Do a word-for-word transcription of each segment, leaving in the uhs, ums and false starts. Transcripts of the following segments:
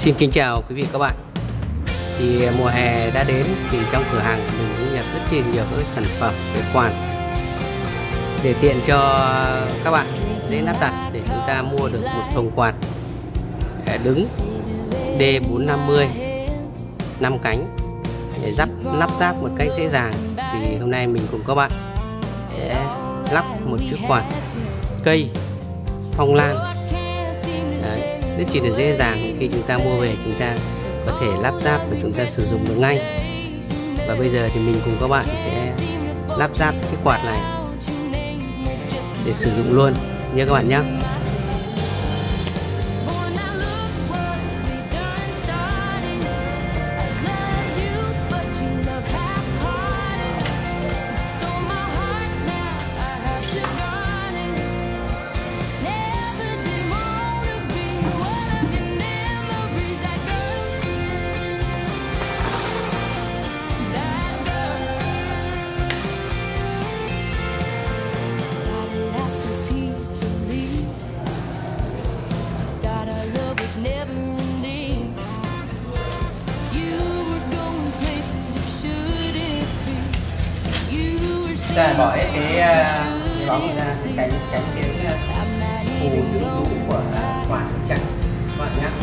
Xin kính chào quý vị các bạn. Thì mùa hè đã đến thì trong cửa hàng mình cũng nhập rất là nhiều các sản phẩm về quạt để tiện cho các bạn dễ lắp đặt, để chúng ta mua được một thùng quạt đứng D bốn năm mươi năm cánh để lắp lắp ráp một cách dễ dàng. Thì hôm nay mình cùng các bạn sẽ lắp một chiếc quạt cây phong lan. Đấy, rất chỉ là dễ dàng, khi chúng ta mua về chúng ta có thể lắp ráp và chúng ta sử dụng được ngay. Và bây giờ thì mình cùng các bạn sẽ lắp ráp chiếc quạt này để sử dụng luôn nha các bạn nhé. Ta bỏ cái cái bóng ra tránh tránh tiếng phù lũ của quạt chặt các bạn nhé.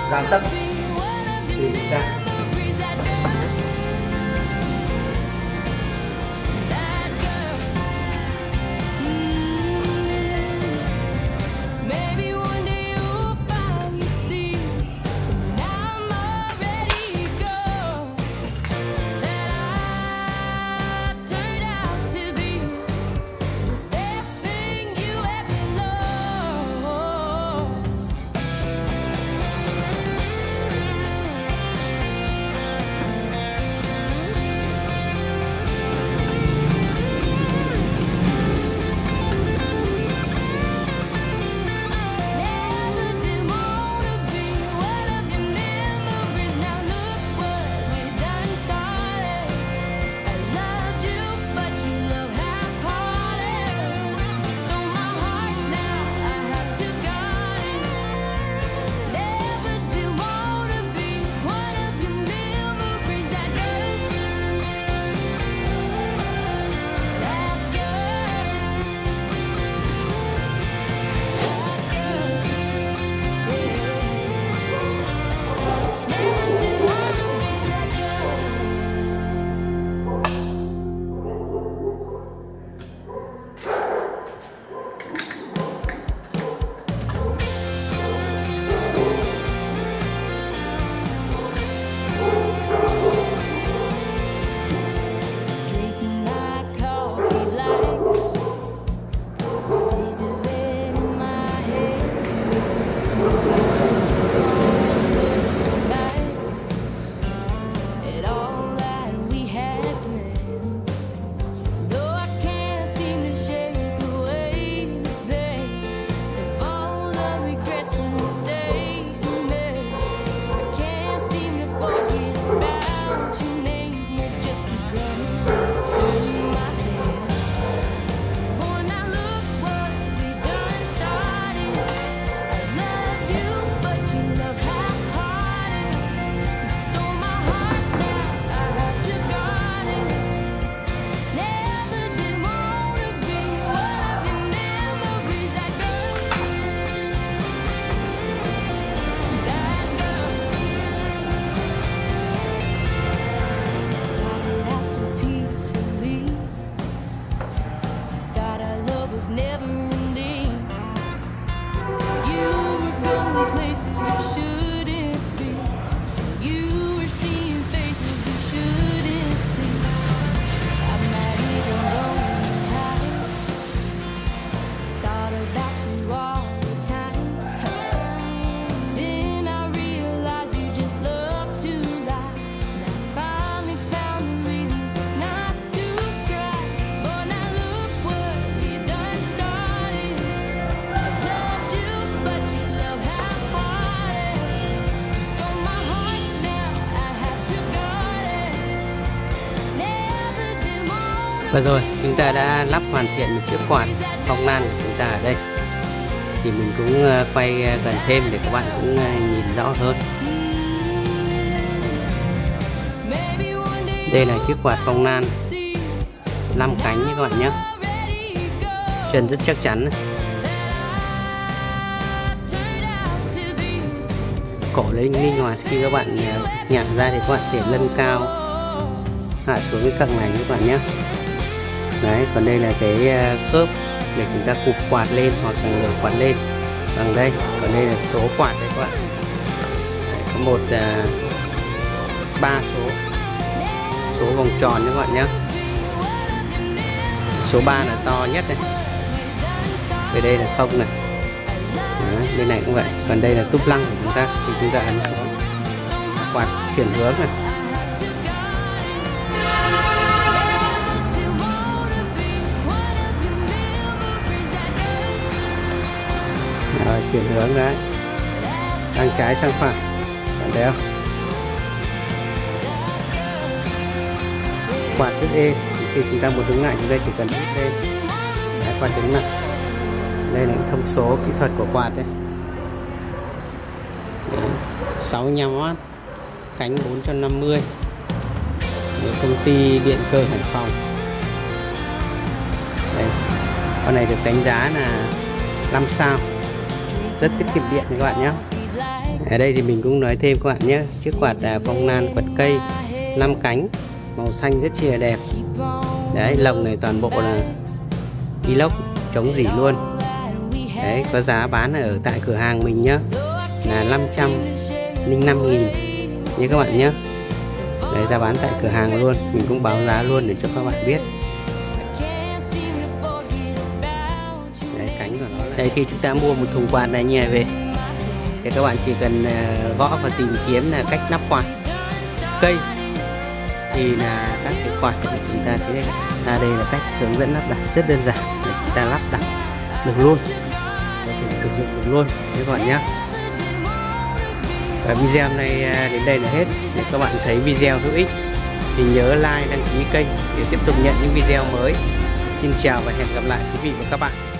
cao tốc thì ra. Và rồi chúng ta đã lắp hoàn thiện một chiếc quạt phong lan của chúng ta ở đây. Thì mình cũng quay gần thêm để các bạn cũng nhìn rõ hơn. Đây là chiếc quạt phong lan năm cánh như các bạn nhé. Chân rất chắc chắn. Cổ lên linh hoạt, khi các bạn nhả ra thì các bạn thể nâng cao hạ xuống cái cẳng này các bạn nhé. Đấy, còn đây là cái khớp để chúng ta cụp quạt lên hoặc là ngửa quạt lên bằng đây. Còn đây là số quạt đấy các bạn. Đấy, có một ba số số vòng tròn các bạn nhé. Số ba là to nhất này. Về đây là không này. Đấy, bên này cũng vậy. Còn đây là túp lăng của chúng ta thì chúng ta ấn xuống quạt chuyển hướng này. Rồi, chuyển hướng đấy, sang trái sang phải, bạn thấy không? Quạt rất êm. Khi chúng ta muốn đứng lại chúng ta chỉ cần hít lên, đấy, quạt đứng lại. Đây là thông số kỹ thuật của quạt đấy, sáu mươi lăm oát, cánh bốn trăm năm mươi, công ty điện cơ Hải Phòng. Đây, con này được đánh giá là năm sao, rất tiết kiệm điện các bạn nhé. Ở đây thì mình cũng nói thêm các bạn nhé, chiếc quạt phong lan quạt cây năm cánh màu xanh rất chi là đẹp. Đấy, lồng này toàn bộ là inox chống rỉ luôn. Đấy, có giá bán ở tại cửa hàng mình nhá là năm trăm lẻ năm nghìn nhé các bạn nhé. Đấy, giá bán tại cửa hàng luôn, mình cũng báo giá luôn để cho các bạn biết. Đấy, cánh của nó là... Đây, khi chúng ta mua một thùng quạt này như này về thì các bạn chỉ cần gõ và tìm kiếm là cách lắp quạt cây thì là các cái quạt của chúng ta sẽ ra đây là cách hướng dẫn lắp đặt rất đơn giản để chúng ta lắp đặt được luôn, có thể sử dụng được luôn các bạn nhé. Và video này đến đây là hết. Nếu các bạn thấy video hữu ích thì nhớ like, đăng ký kênh để tiếp tục nhận những video mới. Xin chào và hẹn gặp lại quý vị và các bạn.